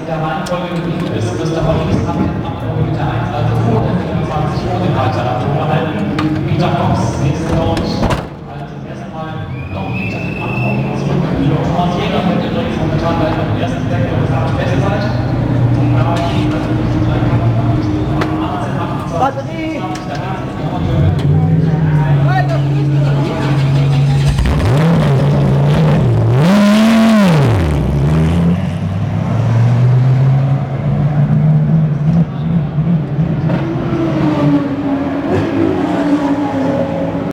der Reihenfolge geblieben ist, müsste Hollis Abnahme mit der 1, also vor der 24 vor dem Reiter behalten. Peter Cox, nächster Launch, also erstmal noch hinter dem Anfang zurück. Thomas Jäger mit dem Rücken vom Metallleiter im ersten Deck.